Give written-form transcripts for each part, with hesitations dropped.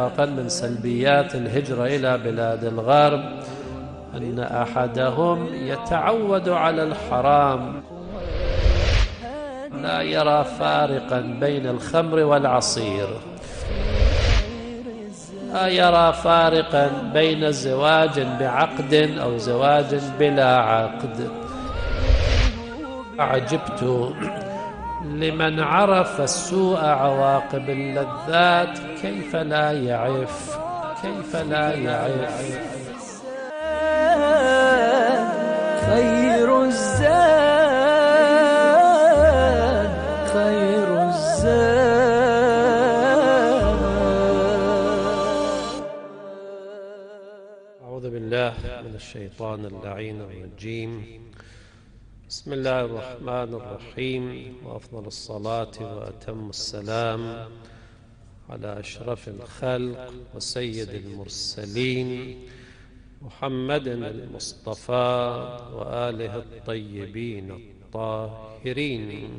اتفاقا من سلبيات الهجرة إلى بلاد الغرب أن أحدهم يتعود على الحرام، لا يرى فارقا بين الخمر والعصير، لا يرى فارقا بين زواج بعقد أو زواج بلا عقد. أعجبت لمن عرف السوء عواقب اللذات كيف لا يعف، كيف لا يعف. خير الزاد خير الزاد. أعوذ بالله من الشيطان اللعين الرجيم. بسم الله الرحمن الرحيم، وأفضل الصلاة وأتم السلام على أشرف الخلق وسيد المرسلين محمد المصطفى وآله الطيبين الطاهرين.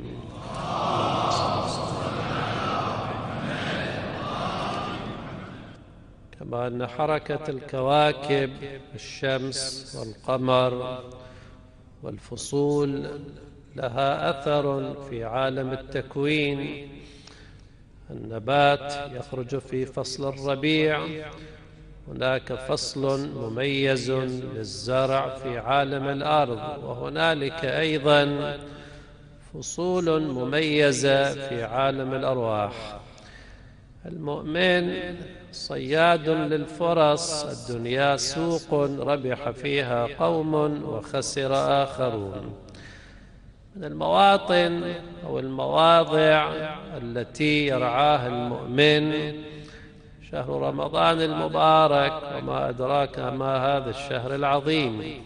كما أن حركة الكواكب، الشمس والقمر والفصول لها أثر في عالم التكوين. النبات يخرج في فصل الربيع، هناك فصل مميز للزرع في عالم الأرض، وهنالك أيضا فصول مميزة في عالم الأرواح. المؤمن صياد للفرص، الدنيا سوق ربح فيها قوم وخسر آخرون. من المواطن أو المواضع التي يرعاها المؤمن شهر رمضان المبارك، وما أدراك ما هذا الشهر العظيم،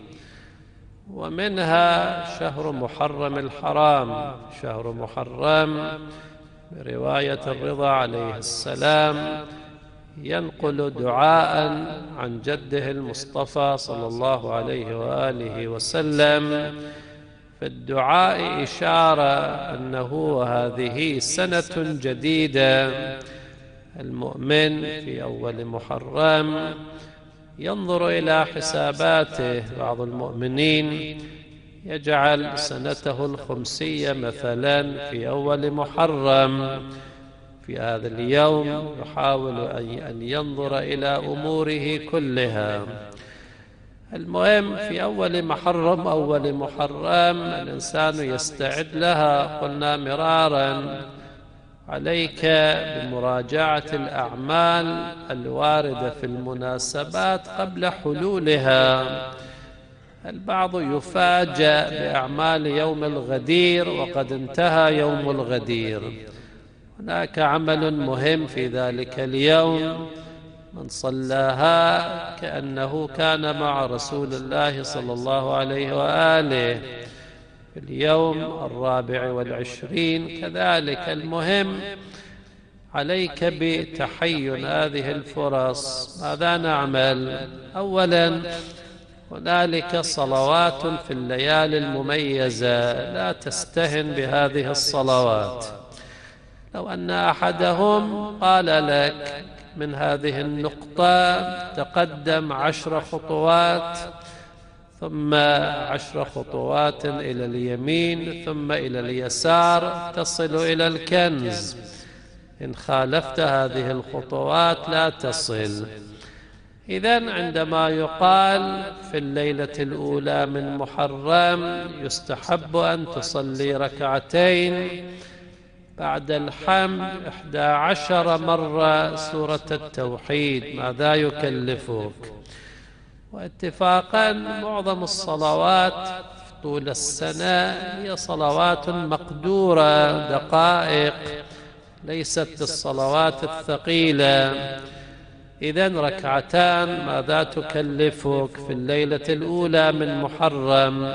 ومنها شهر محرم الحرام. شهر محرم برواية الرضا عليه السلام ينقل دعاء عن جده المصطفى صلى الله عليه وآله وسلم، في الدعاء إشارة أنه هذه سنة جديدة. المؤمن في أول محرم ينظر إلى حساباته. بعض المؤمنين يجعل سنته الخمسية مثلا في أول محرم، في هذا اليوم يحاول أن ينظر إلى أموره كلها. المهم في أول محرم الإنسان يستعد لها. قلنا مرارا عليك بمراجعة الأعمال الواردة في المناسبات قبل حلولها. البعض يفاجأ بأعمال يوم الغدير وقد انتهى يوم الغدير. هناك عمل مهم في ذلك اليوم، من صلاها كأنه كان مع رسول الله صلى الله عليه وآله في اليوم 24. كذلك المهم عليك بتحين هذه الفرص. ماذا نعمل؟ أولا هنالك صلوات في الليالي المميزة، لا تستهن بهذه الصلوات. لو أن أحدهم قال لك من هذه النقطة تقدم 10 خطوات، ثم 10 خطوات إلى اليمين، ثم إلى اليسار، تصل إلى الكنز. إن خالفت هذه الخطوات لا تصل. إذن عندما يقال في الليلة الأولى من محرم يستحب أن تصلي ركعتين بعد الحمد 11 مرة سورة التوحيد. ماذا يكلفك؟ واتفاقا معظم الصلوات طول السنة هي صلوات مقدورة، دقائق، ليست بالصلوات الثقيلة. إذن ركعتان ماذا تكلفك في الليلة الأولى من محرم؟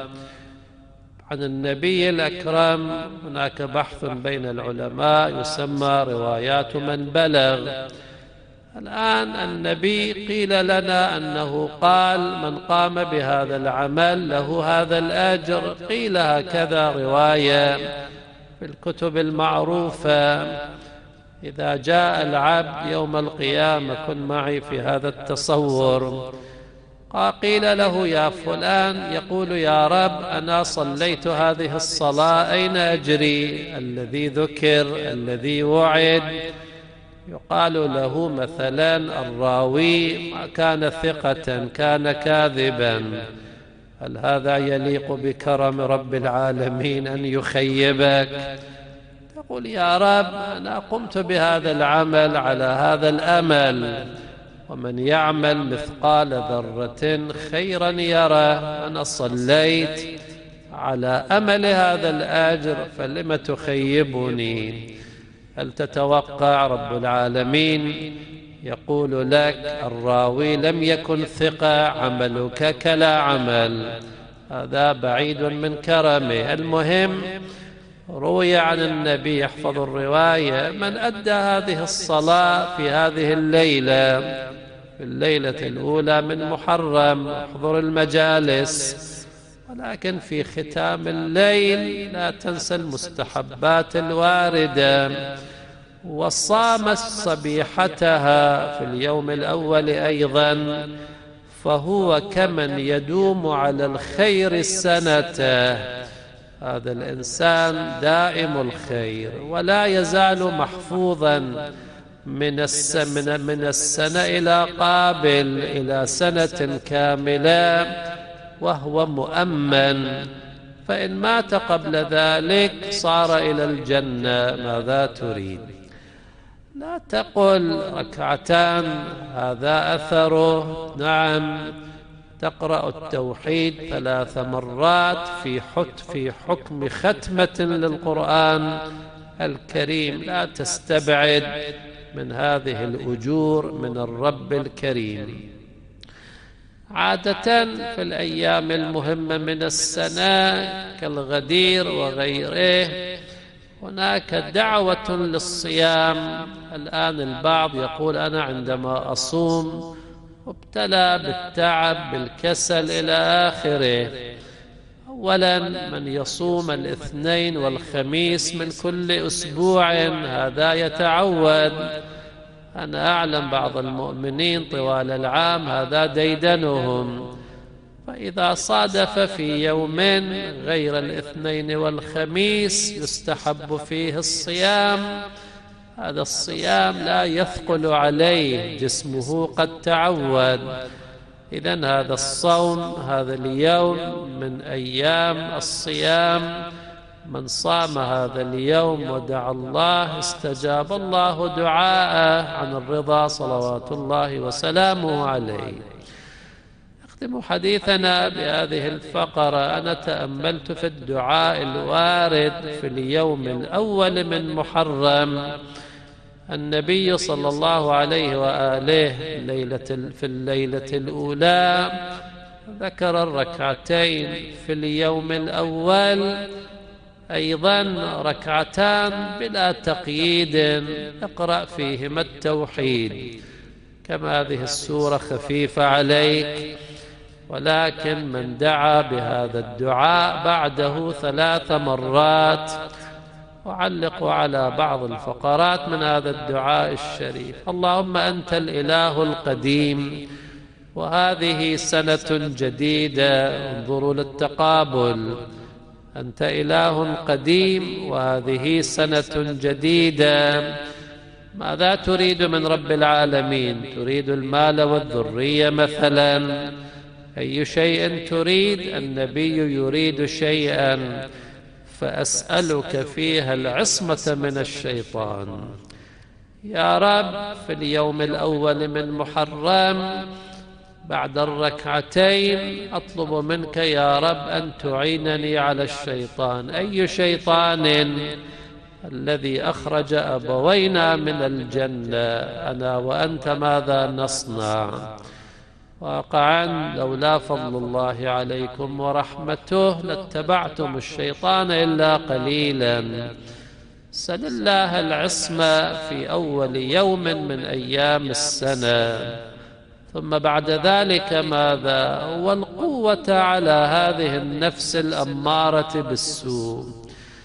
عن النبي الأكرم هناك بحث بين العلماء يسمى روايات من بلغ. الآن النبي قيل لنا أنه قال من قام بهذا العمل له هذا الأجر. قيل هكذا رواية في الكتب المعروفة. إذا جاء العبد يوم القيامة، كن معي في هذا التصور، قيل له يا فلان، يقول يا رب أنا صليت هذه الصلاة، أين أجري؟ الذي ذكر، الذي وعد. يقال له مثلا الراوي ما كان ثقة، كان كاذبا. هل هذا يليق بكرم رب العالمين أن يخيبك؟ تقول يا رب أنا قمت بهذا العمل على هذا الأمل، ومن يعمل مثقال ذرة خيرا يره. أنا صليت على أمل هذا الأجر، فلم تخيبني؟ هل تتوقع رب العالمين يقول لك الراوي لم يكن ثقة، عملك كلا عمل؟ هذا بعيد من كرمه. المهم روي عن النبي، احفظوا الرواية، من أدى هذه الصلاة في هذه الليلة، في الليلة الأولى من محرم، احضر المجالس، ولكن في ختام الليل لا تنسى المستحبات الواردة، وصام صبيحتها في اليوم الأول أيضا، فهو كمن يدوم على الخير سنة. هذا الإنسان دائم الخير، ولا يزال محفوظا من السنة إلى قابل، إلى سنة كاملة، وهو مؤمن. فإن مات قبل ذلك صار إلى الجنة. ماذا تريد؟ لا تقل ركعتان هذا أثره. نعم، تقرأ التوحيد 3 مرات في حكم ختمة للقرآن الكريم. لا تستبعد من هذه الأجور من الرب الكريم. عادة في الأيام المهمة من السنة كالغدير وغيره هناك دعوة للصيام. الآن البعض يقول أنا عندما أصوم ابتلى بالتعب، بالكسل إلى آخره. أولا، من يصوم الاثنين والخميس من كل أسبوع هذا يتعود. أنا أعلم بعض المؤمنين طوال العام هذا ديدنهم، فإذا صادف في يوم غير الاثنين والخميس يستحب فيه الصيام. هذا الصيام لا يثقل عليه، جسمه قد تعود. إذن هذا الصوم، هذا اليوم من أيام الصيام، من صام هذا اليوم ودعا الله استجاب الله دعاءه عن الرضا صلوات الله وسلامه عليه. نختم حديثنا بهذه الفقرة. أنا تأملت في الدعاء الوارد في اليوم الأول من محرم. النبي صلى الله عليه وآله في الليلة الأولى ذكر الركعتين في اليوم الأول، أيضا ركعتان بلا تقييد اقرأ فيهما التوحيد. كما هذه السورة خفيفة عليك، ولكن من دعا بهذا الدعاء بعده 3 مرات. أعلق على بعض الفقرات من هذا الدعاء الشريف. اللهم أنت الإله القديم، وهذه سنة جديدة، انظروا للتقابل. أنت إله قديم وهذه سنة جديدة. ماذا تريد من رب العالمين؟ تريد المال والذرية مثلا؟ أي شيء تريد؟ النبي يريد شيئا، فأسألك فيها العصمة من الشيطان. يا رب في اليوم الأول من محرم بعد الركعتين أطلب منك يا رب أن تعينني على الشيطان. أي شيطان؟ الذي أخرج أبوينا من الجنة. أنا وأنت ماذا نصنع؟ واقعا لولا فضل الله عليكم ورحمته لاتبعتم الشيطان إلا قليلا. سل الله العصمة في أول يوم من أيام السنة، ثم بعد ذلك ماذا؟ والقوة على هذه النفس الأمارة بالسوء.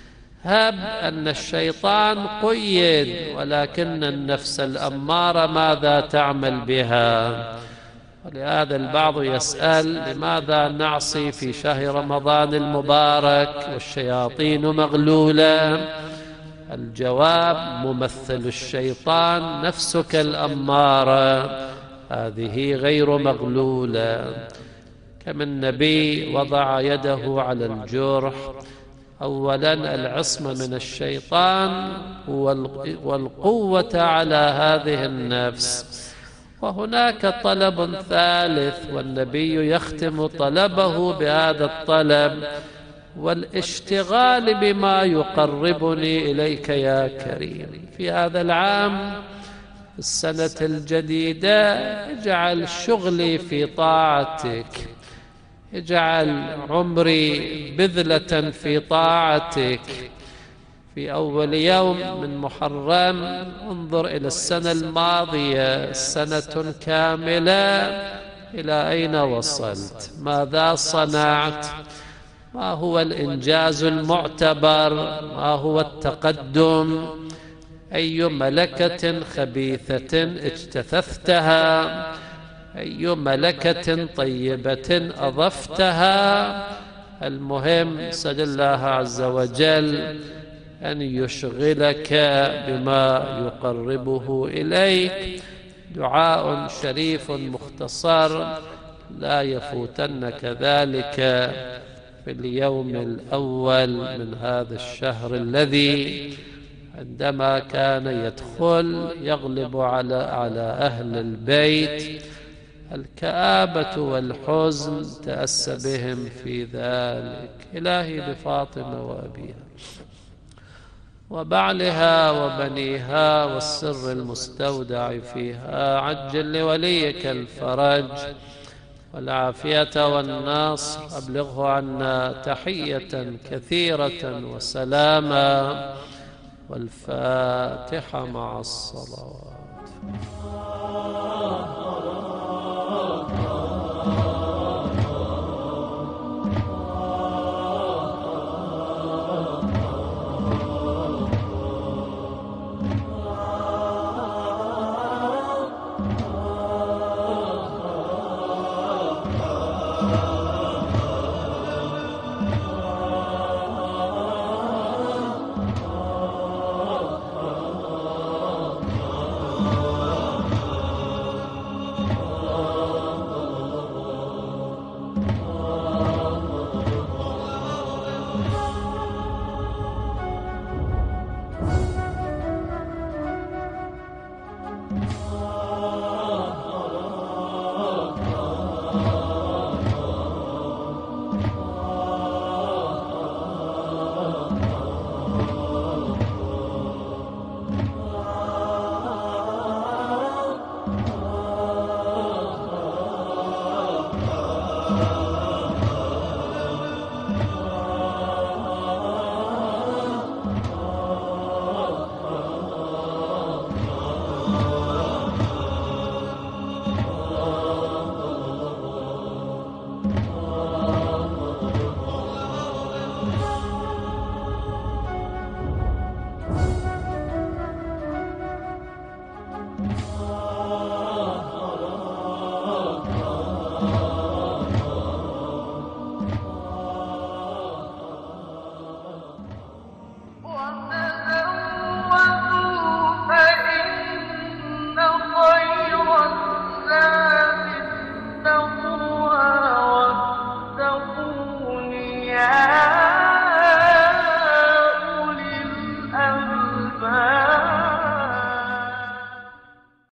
هب أن الشيطان قيد، ولكن النفس الأمارة ماذا تعمل بها؟ ولهذا البعض يسأل: لماذا نعصي في شهر رمضان المبارك والشياطين مغلولة؟ الجواب: ممثل الشيطان نفسك الأمارة، هذه غير مغلولة. كما النبي وضع يده على الجرح، أولا العصمة من الشيطان والقوة على هذه النفس. وهناك طلب ثالث، والنبي يختم طلبه بهذا الطلب: والاشتغال بما يقربني إليك يا كريم. في هذا العام، السنة الجديدة، اجعل شغلي في طاعتك، اجعل عمري بذلة في طاعتك. في أول يوم من محرم انظر إلى السنة الماضية، سنة كاملة، إلى أين وصلت؟ ماذا صنعت؟ ما هو الإنجاز المعتبر؟ ما هو التقدم؟ أي ملكة خبيثة اجتثثتها؟ أي ملكة طيبة أضفتها؟ المهم سل الله عز وجل أن يشغلك بما يقربه إليك. دعاء شريف مختصر لا يفوتنك ذلك في اليوم الأول من هذا الشهر الذي عندما كان يدخل يغلب على أهل البيت الكآبة والحزن، تأسى بهم في ذلك. إلهي بفاطمة وأبيها وبعلها وبنيها والسر المستودع فيها، عجل لوليك الفرج والعافية والنصر. أبلغه عنا تحية كثيرة وسلاما. والفاتحة مع الصلوات.